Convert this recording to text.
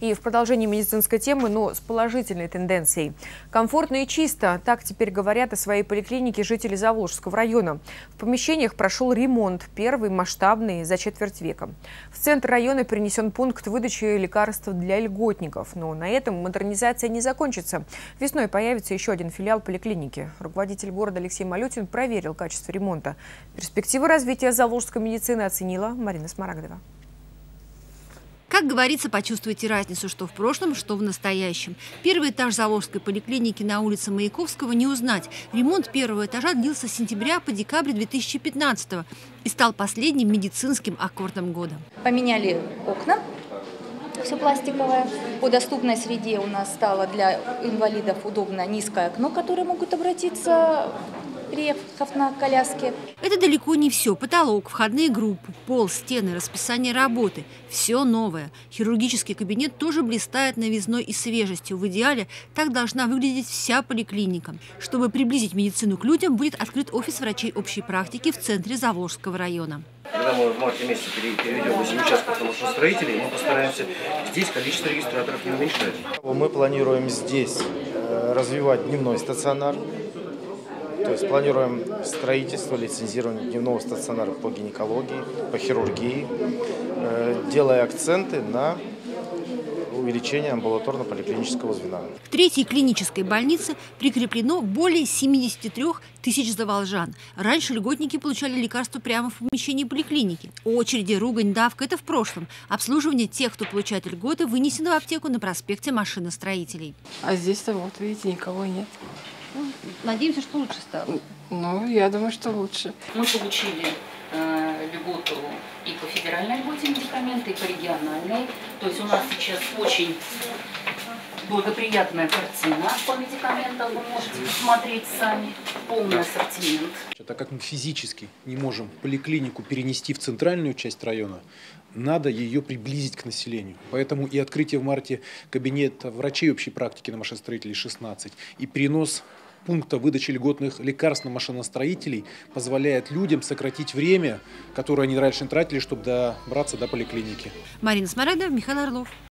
И в продолжении медицинской темы, но с положительной тенденцией. Комфортно и чисто. Так теперь говорят о своей поликлинике жители Заволжского района. В помещениях прошел ремонт, первый масштабный за четверть века. В центр района перенесен пункт выдачи лекарств для льготников. Но на этом модернизация не закончится. Весной появится еще один филиал поликлиники. Руководитель города Алексей Малютин проверил качество ремонта. Перспективы развития заволжской медицины оценила Марина Смарагдова. Как говорится, почувствуйте разницу, что в прошлом, что в настоящем. Первый этаж Заволжской поликлиники на улице Маяковского не узнать. Ремонт первого этажа длился с сентября по декабрь 2015 и стал последним медицинским аккордом года. Поменяли окна, все пластиковое. По доступной среде у нас стало для инвалидов удобно низкое окно, которые могут обратиться, приехав на коляске. Это далеко не все. Потолок, входные группы, пол, стены, расписание работы – все новое. Хирургический кабинет тоже блистает новизной и свежестью. В идеале так должна выглядеть вся поликлиника. Чтобы приблизить медицину к людям, будет открыт офис врачей общей практики в центре Заволжского района. Когда мы в марте месяце переведем 8 участков на машиностроителей, мы постараемся здесь количество регистраторов не уменьшать. Мы планируем здесь развивать дневной стационар. То есть планируем строительство, лицензирование дневного стационара по гинекологии, по хирургии, делая акценты на увеличение амбулаторно-поликлинического звена. В третьей клинической больнице прикреплено более 73 тысяч заволжан. Раньше льготники получали лекарства прямо в помещении поликлиники. Очереди, ругань, давка – это в прошлом. Обслуживание тех, кто получает льготы, вынесено в аптеку на проспекте Машиностроителей. А здесь-то вот, видите, никого нет. Надеемся, что лучше стало. Ну, я думаю, что лучше. Мы получили льготу и по федеральной льготе медикаменты, и по региональной. То есть у нас сейчас очень благоприятная картина по медикаментам. Вы можете посмотреть сами полный ассортимент. Так как мы физически не можем поликлинику перенести в центральную часть района, надо ее приблизить к населению. Поэтому и открытие в марте кабинета врачей общей практики на машиностроителей 16 и перенос пункта выдачи льготных лекарств на машиностроителей позволяет людям сократить время, которое они раньше тратили, чтобы добраться до поликлиники. Марина Смарагдова, Михаил Орлов.